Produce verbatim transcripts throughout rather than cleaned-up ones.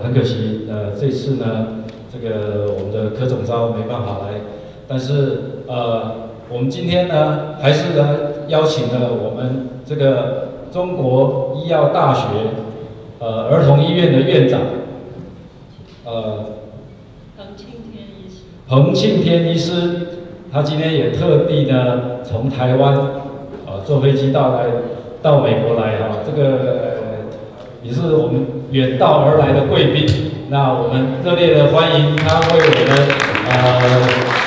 很可惜，呃，这次呢，这个我们的柯总召没办法来，但是呃，我们今天呢，还是呢邀请了我们这个中国医药大学呃儿童医院的院长，呃， 彭庆天医师。 彭庆天医师，他今天也特地呢从台湾呃坐飞机到来到美国来哈、这个。也是我们远道而来的贵宾，那我们热烈的欢迎他为我们呃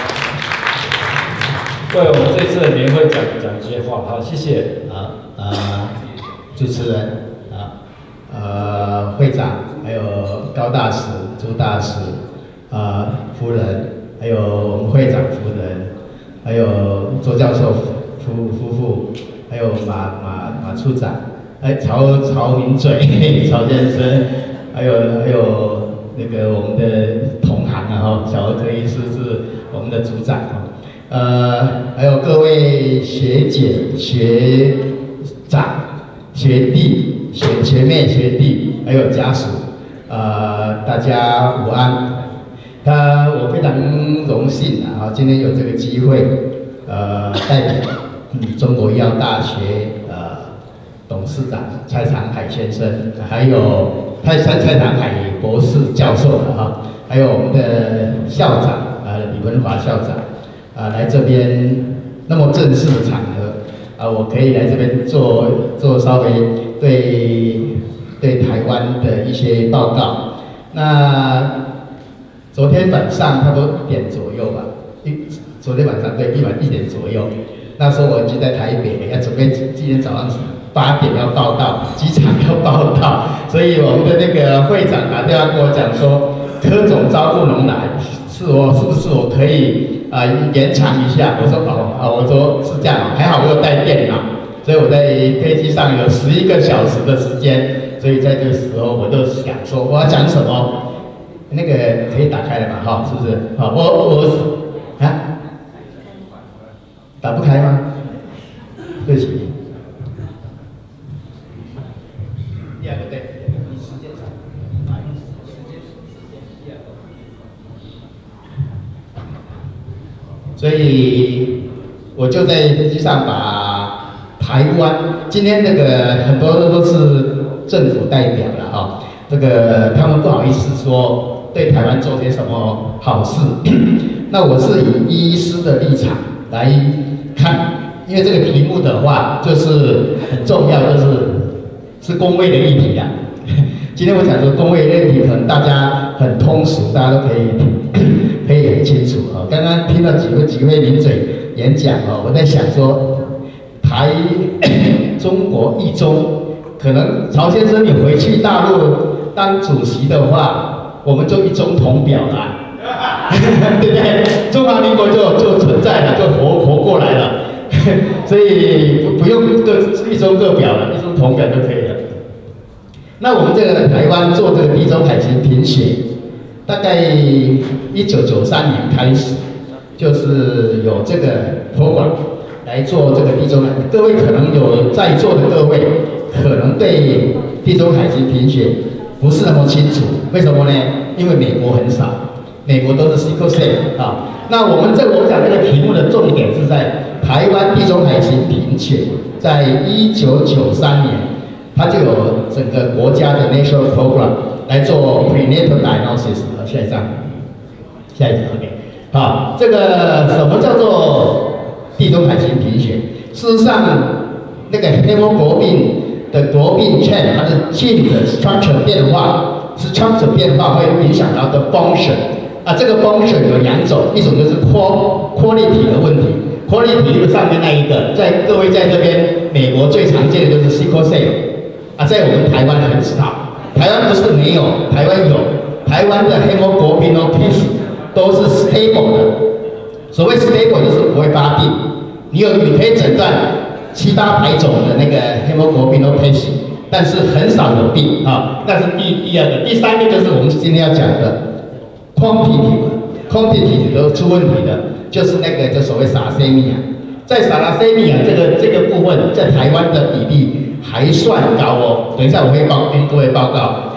为我们这次的年会讲讲一些话，好，谢谢。 好，呃，主持人啊，呃，会长，还有高大使、朱大使，啊、夫人，还有我们会长夫人，还有周教授夫夫妇，还有马马马处长。哎，曹曹明嘴，曹先生，还有还有那个我们的同行啊哈，小儿科医师是我们的组长哈，呃，还有各位学姐、学长、学弟、学学妹、学弟，还有家属，呃，大家午安。他我非常荣幸啊，今天有这个机会，呃，代表嗯中国医药大学呃。董事长蔡长海先生，还有蔡蔡蔡长海博士教授的哈，还有我们的校长啊李文华校长啊来这边那么正式的场合啊，我可以来这边做做稍微对对台湾的一些报告。那昨天晚上差不多一点左右吧，一昨天晚上对一晚一点左右，那时候我就在台北，要准备今天早上八点要报到，机场要报到，所以我们的那个会长打电话跟我讲说，柯总召不能来，是我是不是我可以啊、呃、延长一下？我说哦啊，我说是这样，还好我有带电脑，所以我在飞机上有十一个小时的时间，所以在这个时候我就想说我要讲什么，那个可以打开了嘛哈，是不是？好，我我啊打不开吗？对不起。第二个对，以时间上，啊，用时间时间第二个。所以我就在飞机上把台湾，今天那个很多都是政府代表了哈，这个他们不好意思说对台湾做些什么好事，那我是以医师的立场来看，因为这个题目的话就是很重要，就是。是公卫的议题啊。今天我想说公卫的议题，可能大家很通俗，大家都可以可以很清楚啊。刚刚听到几位几位名嘴演讲哦，我在想说，台中国一中，可能曹先生你回去大陆当主席的话，我们就一中同表了，对不对？中华民国就就存在了，就活活过来了。所以不不用各一中各表了，一中同表就可以了。那我们这个台湾做这个地中海型贫血，大概一九九三年开始，就是有这个托管来做这个地中海。各位可能有在座的各位，可能对地中海型贫血不是那么清楚，为什么呢？因为美国很少，美国都是 sickle cell 啊。那我们这我讲这个题目的重点是在。台湾地中海型贫血，在一九九三年，它就有整个国家的 national program 来做 prenatal diagnosis。下一张，下一张 ，OK。好，这个什么叫做地中海型贫血？事实上，那个 hemoglobin 的 globin chain 它的 gene 的 structure 变化，是 structure 变化会影响到的 function。啊，这个 function 有两种，一种就是 quality 的问题。quality 就是上面那一个，在各位在这边，美国最常见的就是 sickle cell， 啊，在我们台湾很少，台湾不是没有，台湾有，台湾的 hemoglobinopathy 都是 stable 的，所谓 stable 就是不会发病，你有你可以诊断七八百种的那个 hemoglobinopathy， 但是很少有病啊，那是第第二个，第三个就是我们今天要讲的 quantity，quantity 都出问题的。就是那个就所谓撒塞米亚，在撒拉塞米亚这个这个部分，在台湾的比例还算高哦。等一下我会报跟各位报告，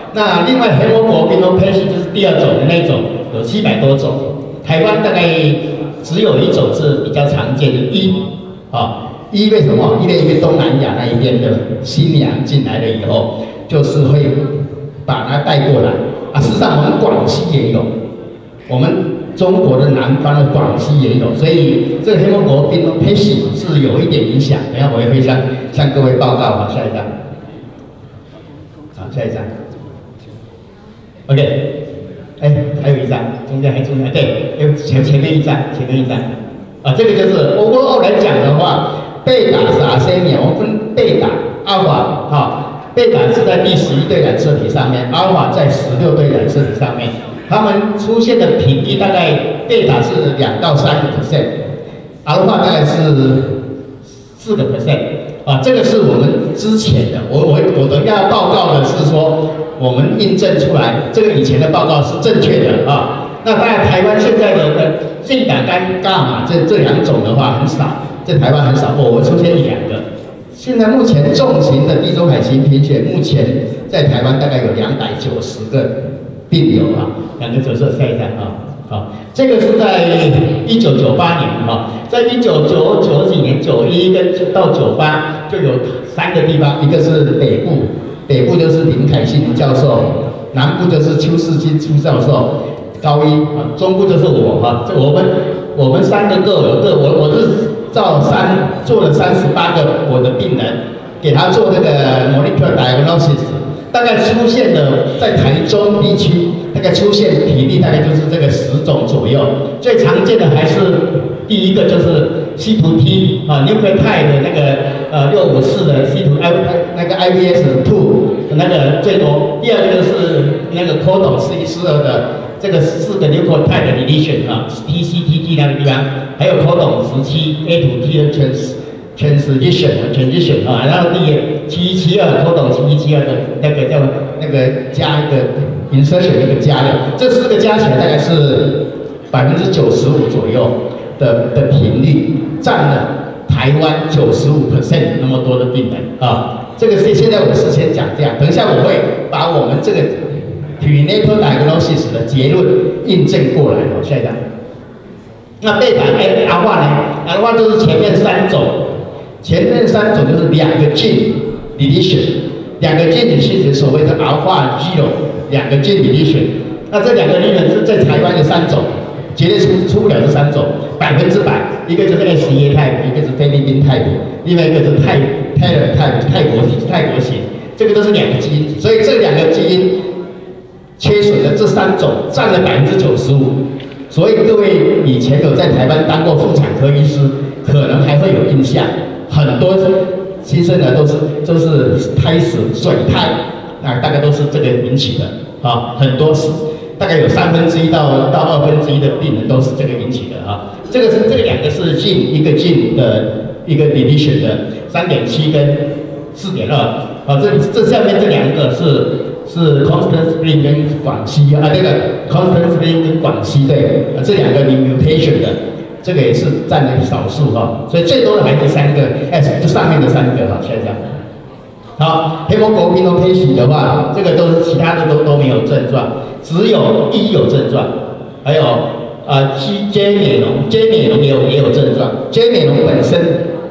那另外 hemoglobinopathy 就是第二种的那种，有七百多种，台湾大概只有一种是比较常见的一啊。一为什么？因为因为东南亚那一边的新娘进来了以后，就是会把它带过来啊。事实上，我们广西也有，我们中国的南方的广西也有，所以这个 hemoglobinopathy 是有一点影响。等下我也会向向各位报告哈。下一张，好，下一张。OK， 哎，还有一张，中间还中间对，有前前面一张，前面一张啊，这个就是 overall 来讲的话。贝塔是阿西米亚，我们分贝塔、阿尔法，哈，贝塔是在第十一对染色体上面，阿尔法在十六对染色体上面，它们出现的频率大概贝塔是两到三个 percent， 阿尔法大概是四个 percent， 啊，这个是我们之前的，我我我等一下报告的是说我们印证出来，这个以前的报告是正确的啊。那当然，台湾现在的性打跟伽马这这两种的话很少。在台湾很少，偶尔出现一两个。现在目前重型的地中海型贫血，目前在台湾大概有两百九十个病友啊，两个九十下一张啊，好，这个是在一九九八年哈，在一九九九几年九一跟到九八就有三个地方，一个是北部，北部就是林凯信教授，南部就是邱世金邱教授，高一啊，中部就是我哈，这我们我们三个各有各，我我是。照三做了三十八个我的病人，给他做那个 molecular diagnosis， 大概出现的在台中地区，大概出现比例大概就是这个十种左右。最常见的还是第一个就是西图 T 啊 nucleotide 的那个呃六五四的西图 I 那个 I V S 二 那个最多。第二个就是那个 codon 四一四二的。这个四个 nucleotide 的 deletion 啊 ，T C T T 那个地方，还有 codon 十七 A to T 的 trans transition transition 啊，然后第七一七二 codon 七一七二的那个叫那个加一个 insertion 一个加的，这四个加起来大概是百分之九十五左右的的频率，占了台湾九十五 percent 那么多的病人啊。这个是现在我事先讲这样，等一下我会把我们这个。prenatal diagnosis 的结论印证过来，好，下一张。那贝塔、阿尔法呢？阿尔法就是前面三种，前面三种就是两个 gene deletion， 两个 gene deletion 所谓的阿尔法 zero， 两个 gene deletion。那这两个 deletion 是在台湾的三种，绝对出出不了这三种，百分之百。一个就是 S E A type， 一个是菲律宾 type， 另外一个是泰泰尔 type， 泰国泰国型，这个都是两个基因，所以这两个基因。缺损的这三种占了百分之九十五，所以各位以前有在台湾当过妇产科医师，可能还会有印象，很多新生儿都是都是胎死水胎，啊，大概都是这个引起的啊，很多是大概有三分之一到到二分之一的病人都是这个引起的啊。这个是这两个是 gene 一个 gene 的一个 deletion 的三点七跟四点二，啊，这这下面这两个是。是 Constant Spring 跟广西啊，这个 Constant Spring 跟广西对，啊这两个 mutation 的，这个也是占了少数哈，所以最多的还是三个 S， 就上面的三个哈，下一张。好 ，hemoglobinopathy 的话，这个都是其他的都都没有症状，只有一有症状，还有啊 J 美容 J 美容也有也有症状 ，J 美容本身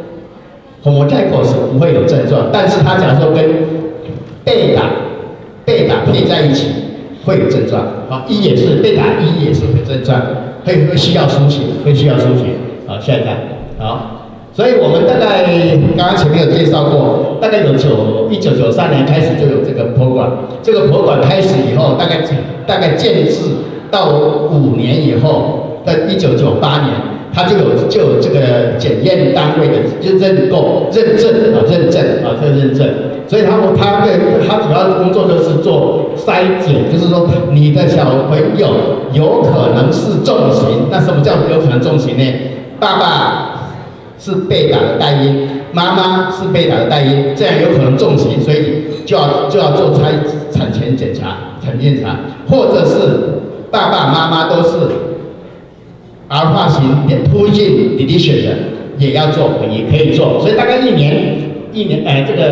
homozygous 不会有症状，但是它假如说跟贝塔贝塔配在一起会有症状，啊，一也是贝塔一也是有症状，会会需要输血，会需要输血，好，下一张，好，所以我们大概刚刚前面有介绍过，大概有九一九九三年开始就有这个 program， 这个 program 开始以后，大概大概建制到五年以后，在一九九八年，它就有就有这个检验单位的就认购认证啊认证啊这个认证。所以他们他对他主要工作就是做筛检，就是说你的小朋友有可能是重型，那什么叫有可能重型呢？爸爸是贝塔的代因，妈妈是贝塔的代因，这样有可能重型，所以就要就要做产产前检查、产前检查，或者是爸爸妈妈都是阿尔法型突进 deletion 的，也要做，也可以做，所以大概一年一年哎这个。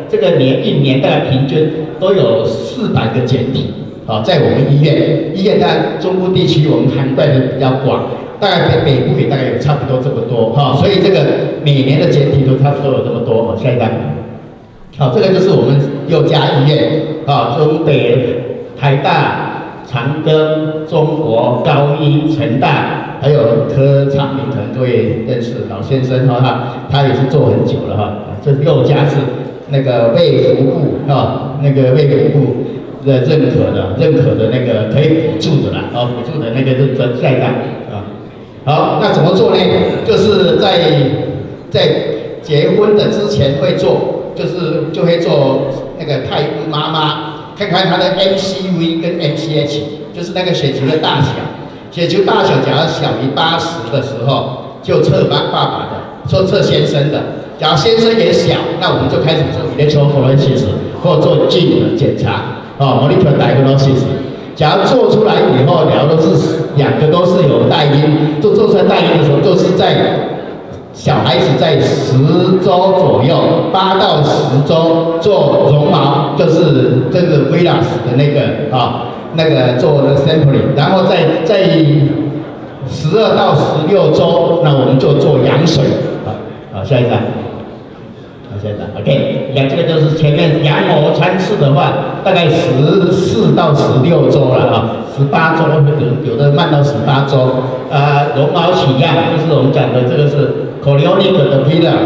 这个年一年大概平均都有四百个简体，啊，在我们医院，医院在中部地区我们涵盖的比较广，大概北北部也大概有差不多这么多，哈，所以这个每年的简体都差不多有这么多。下一张，好，这个就是我们六家医院，啊，中北、台大、长庚、中国、高医、成大，还有柯昌明，可能各位认识老先生哈，他他也是做很久了哈。这六家是那个卫福部啊，那个卫福部的认可的、认可的那个可以补助的啦，啊，补助的那个是专下一张啊。好，那怎么做呢？就是在在结婚的之前会做，就是就会做那个太姑妈妈。看看它的 M C V 跟 M C H， 就是那个血球的大小。血球大小假如小于八十的时候，就测爸爸爸的，测测先生的。假如先生也小，那我们就开始做 electrophoresis 或做 gene 的检查，哦 molecular diagnosis。假如做出来以后，两个都是两个都是有带因，做做出来带因的时候，都是在小孩子在十周左右，八到十周做绒毛，就是这个 Villus 的那个啊，那个做的 sampling， 然后在在十二到十六周，那我们就做羊水。好，好，下一张。好，下一张。OK， 羊这个就是前面羊膜穿刺的话，大概十四到十六周了啊，十八周有有的慢到十八周。啊，绒毛取样就是我们讲的这个是。Chorionic 的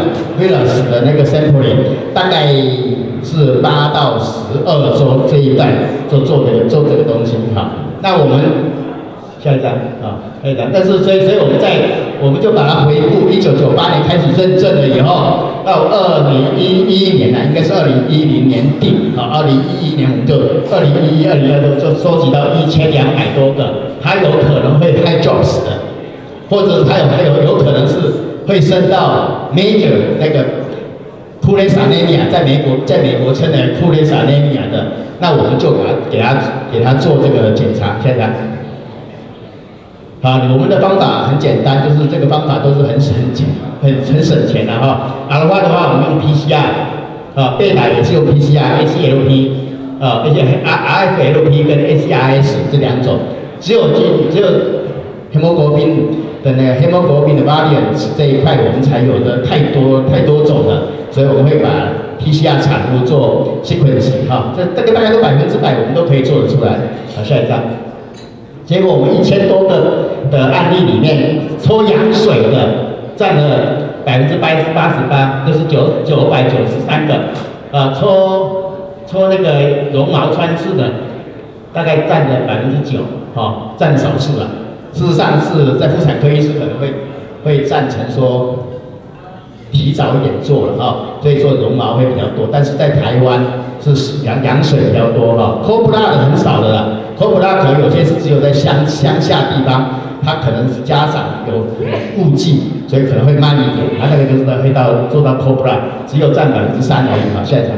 Villus 的那个 sampling 大概是八到十二周这一代做做这个做这个东西哈。那我们下一张啊，下一张。但是所以所以我们在我们就把它回顾，一九九八年开始认证了以后，到二零一一年呢，应该是二零一零年底啊，二零一一年我们就二零一一、二零二都就收集到一千两百多个，它有可能会 high drops 的，或者它有还有有可能是。会升到 major 那个库雷萨内米亚，在美国在美国称的库雷萨内米亚的，那我们就给他给他给他做这个检查，现在，好，我们的方法很简单，就是这个方法都是很很简很很省钱的哈。阿尔法的话，我们用 P C R， 啊，贝塔也是用 P C R、A C L P， 啊，而且 R F L P 跟 A C R S 这两种，只有只有 hemoglobin。的那个 hemoglobin 的 variant 这一块，我们才有的太多太多种了，所以我们会把 P C R 产物做 sequence 哈，这这个大概都百分之百我们都可以做得出来。好，下一张。结果我们一千多个的案例里面，抽羊水的占了百分之八十八十八，就是九九百九十三个，啊，抽抽那个绒毛穿刺的，大概占了百分之九，哈，占少数了。事实上是在妇产科医师可能会会赞成说提早一点做了哈，所以说绒毛会比较多，但是在台湾是羊羊水比较多哈 ，cord blood 很少的啦 ，cord blood 可能有些是只有在乡乡下地方，他可能家长有顾忌，所以可能会慢一点，他那个就是会到做到 cord blood 只有占百分之三而已。好，下一张，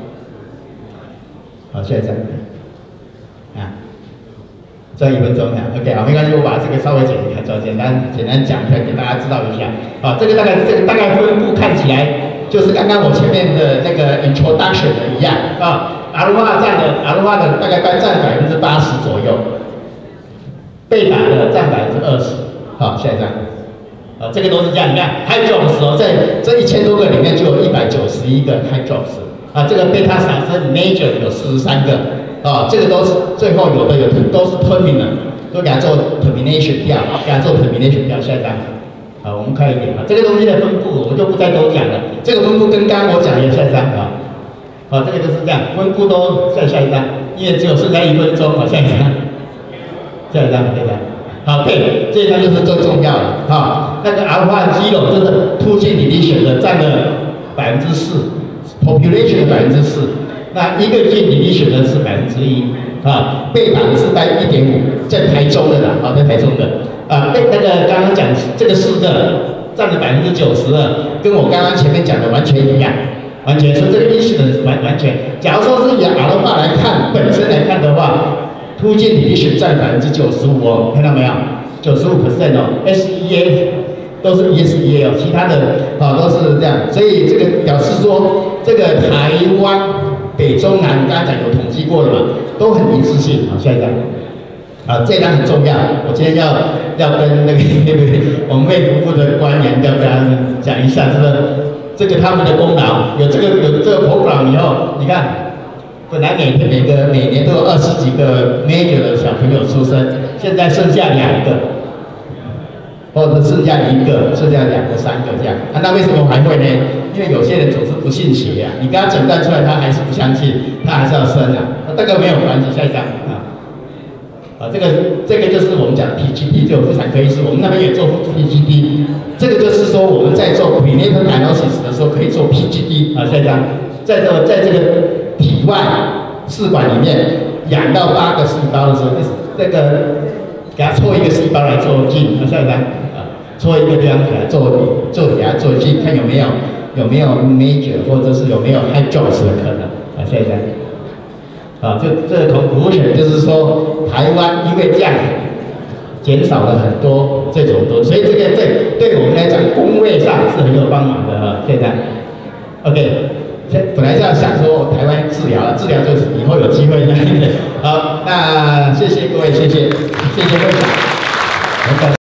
好，下一张，啊。这一分钟哈 ，OK 好，没关系，我把这个稍微简简单简单讲一下，给大家知道一下。啊，这个大概这个大概分布看起来就是刚刚我前面的那个 introduction 的一样啊。阿鲁化占的阿鲁化的大概占百分之八十左右，贝塔的占百分之二十。好，下一张。啊，这个都是这样，你看 high drops 哦，在这一千多个里面就有一百九十一个 high drops。啊，这个贝塔产生 major 有四十三个。啊，这个都是最后有的有都是 terminal， 都给它做 termination 掉，给它做 termination 掉。下一张，好，我们看一点啊，这个东西的分布我就不再多讲了。这个分布跟刚刚我讲的下一张啊，好，这个就是这样，分布都再下一张，因为只有剩下一分钟，好，下一张，下一张，下一张，好，对，这一张就是最重要的啊。那个 alpha 肌肉就是突进 deletion 的占了百分之四 ，population 的百分之四。那一个进你选的是百分之一啊，贝塔是在一点五，在台中的啦，啊，在台中的啊，被那个刚刚讲这个四个占了百分之九十二，跟我刚刚前面讲的完全一样，完全说这个意思的完完全。假如说是以 alpha 来看，本身来看的话，突进你选占百分之九十五哦，看到没有？九十五 percent 哦 ，S E A 都是 S E A 哦，其他的啊都是这样，所以这个表示说。 这个台湾北中南刚才有统计过了嘛，都很一致性。好，下一张。啊，这一张很重要，我今天要要跟那个我们卫福部的官员要跟他们讲一下，这个这个他们的功劳，有这个有这个 program 以后，你看，本来每天每个每年都有二十几个 major 的小朋友出生，现在剩下两个，或者剩下一个，剩下两个、三个这样。啊，那为什么还会呢？因为有些人总是不信邪啊，你跟他诊断出来，他还是不相信，他还是要生啊。那这个没有关系，下一张啊。啊，这个这个就是我们讲 P G D， 就妇产科医师，我们那边也做 P G D， 这个就是说我们在做 prenatal diagnosis 的时候可以做 P G D 啊，下一张，在这在这个体外试管里面养到八个细胞的时候，这个给它抽一个细胞来做镜，啊，下一张啊，抽一个这样给它做做给它做镜，看有没有有没有 major 或者是有没有 high jobs 的可能，啊，下一张。啊，就这个 conclusion 就是说，台湾因为这样减少了很多这种东西，所以这个对对我们来讲，工位上是很有帮忙的啊。现在 ，OK， 现本来是要想说台湾治疗，治疗就是以后有机会。好，那谢谢各位，谢谢，谢谢会长。